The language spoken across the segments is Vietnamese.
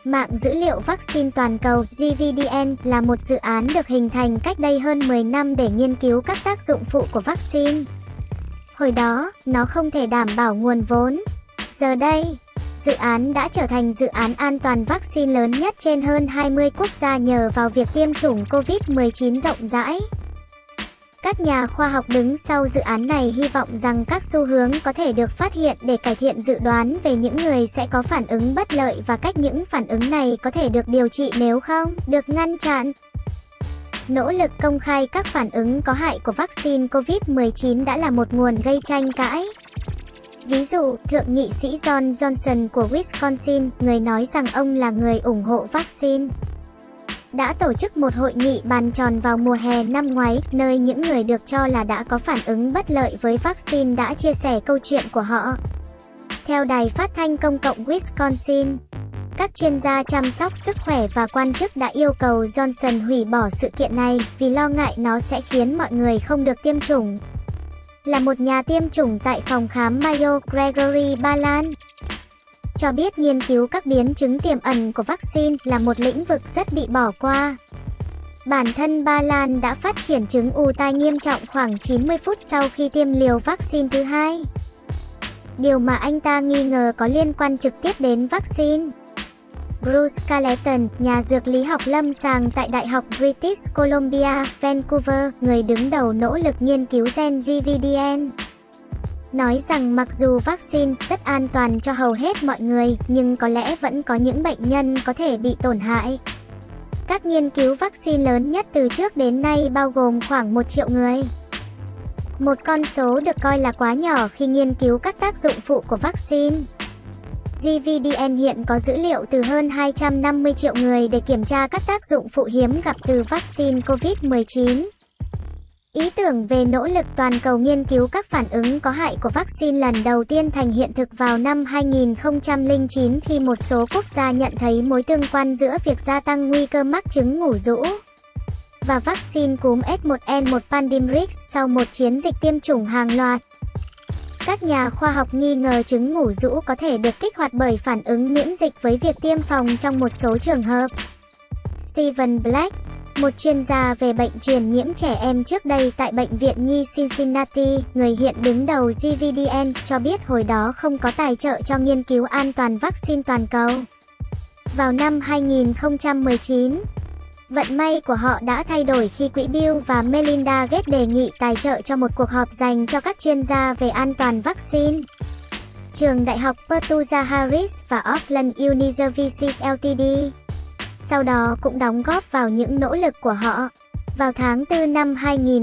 Mạng dữ liệu vaccine toàn cầu (GVDN) là một dự án được hình thành cách đây hơn 10 năm để nghiên cứu các tác dụng phụ của vaccine. Hồi đó, nó không thể đảm bảo nguồn vốn. Giờ đây, dự án đã trở thành dự án an toàn vaccine lớn nhất trên hơn 20 quốc gia nhờ vào việc tiêm chủng COVID-19 rộng rãi. Các nhà khoa học đứng sau dự án này hy vọng rằng các xu hướng có thể được phát hiện để cải thiện dự đoán về những người sẽ có phản ứng bất lợi và cách những phản ứng này có thể được điều trị nếu không được ngăn chặn. Nỗ lực công khai các phản ứng có hại của vaccine COVID-19 đã là một nguồn gây tranh cãi. Ví dụ, Thượng nghị sĩ John Johnson của Wisconsin, người nói rằng ông là người ủng hộ vaccine, đã tổ chức một hội nghị bàn tròn vào mùa hè năm ngoái, nơi những người được cho là đã có phản ứng bất lợi với vaccine đã chia sẻ câu chuyện của họ. Theo đài phát thanh công cộng Wisconsin, các chuyên gia chăm sóc sức khỏe và quan chức đã yêu cầu Johnson hủy bỏ sự kiện này vì lo ngại nó sẽ khiến mọi người không được tiêm chủng. Là một nhà tiêm chủng tại phòng khám Mayo, Gregory Ba Lan cho biết nghiên cứu các biến chứng tiềm ẩn của vaccine là một lĩnh vực rất bị bỏ qua. Bản thân Ba Lan đã phát triển chứng ù tai nghiêm trọng khoảng 90 phút sau khi tiêm liều vaccine thứ hai. Điều mà anh ta nghi ngờ có liên quan trực tiếp đến vaccine. Bruce Carleton, nhà dược lý học lâm sàng tại Đại học British Columbia, Vancouver, người đứng đầu nỗ lực nghiên cứu gen GVDN, nói rằng mặc dù vaccine rất an toàn cho hầu hết mọi người, nhưng có lẽ vẫn có những bệnh nhân có thể bị tổn hại. Các nghiên cứu vaccine lớn nhất từ trước đến nay bao gồm khoảng 1 triệu người. Một con số được coi là quá nhỏ khi nghiên cứu các tác dụng phụ của vaccine. GVDN hiện có dữ liệu từ hơn 250 triệu người để kiểm tra các tác dụng phụ hiếm gặp từ vaccine COVID-19. Ý tưởng về nỗ lực toàn cầu nghiên cứu các phản ứng có hại của vaccine lần đầu tiên thành hiện thực vào năm 2009 khi một số quốc gia nhận thấy mối tương quan giữa việc gia tăng nguy cơ mắc chứng ngủ rũ và vaccine cúm H1N1 Pandemrix sau một chiến dịch tiêm chủng hàng loạt. Các nhà khoa học nghi ngờ chứng ngủ rũ có thể được kích hoạt bởi phản ứng miễn dịch với việc tiêm phòng trong một số trường hợp. Stephen Black, một chuyên gia về bệnh truyền nhiễm trẻ em trước đây tại Bệnh viện Nhi Cincinnati, người hiện đứng đầu GVDN, cho biết hồi đó không có tài trợ cho nghiên cứu an toàn vaccine toàn cầu. Vào năm 2019, vận may của họ đã thay đổi khi quỹ Bill và Melinda Gates đề nghị tài trợ cho một cuộc họp dành cho các chuyên gia về an toàn vaccine. Trường đại học Petuza Harris và Auckland University Ltd. sau đó cũng đóng góp vào những nỗ lực của họ. Vào tháng 4 năm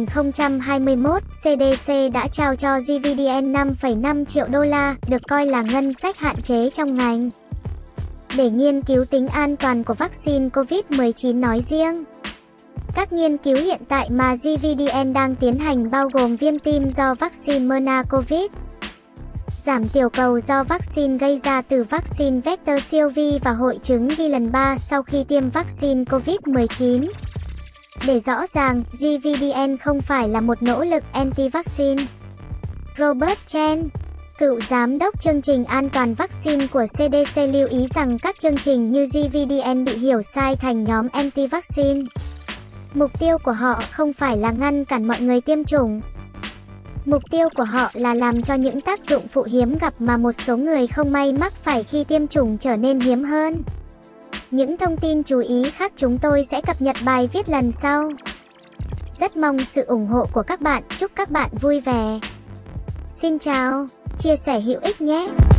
2021, CDC đã trao cho GVDN 5,5 triệu đô la, được coi là ngân sách hạn chế trong ngành, để nghiên cứu tính an toàn của vaccine COVID-19 nói riêng. Các nghiên cứu hiện tại mà GVDN đang tiến hành bao gồm viêm tim do vaccine MERS-CoV, giảm tiểu cầu do vaccine gây ra từ vaccine vector siêu vi và hội chứng Guillain-Barré sau khi tiêm vaccine COVID-19. Để rõ ràng, GVDN không phải là một nỗ lực anti-vaccine. Robert Chen, cựu giám đốc chương trình an toàn vaccine của CDC lưu ý rằng các chương trình như GVDN bị hiểu sai thành nhóm anti-vaccine. Mục tiêu của họ không phải là ngăn cản mọi người tiêm chủng. Mục tiêu của họ là làm cho những tác dụng phụ hiếm gặp mà một số người không may mắc phải khi tiêm chủng trở nên hiếm hơn. Những thông tin chú ý khác chúng tôi sẽ cập nhật bài viết lần sau. Rất mong sự ủng hộ của các bạn, chúc các bạn vui vẻ. Xin chào, chia sẻ hữu ích nhé!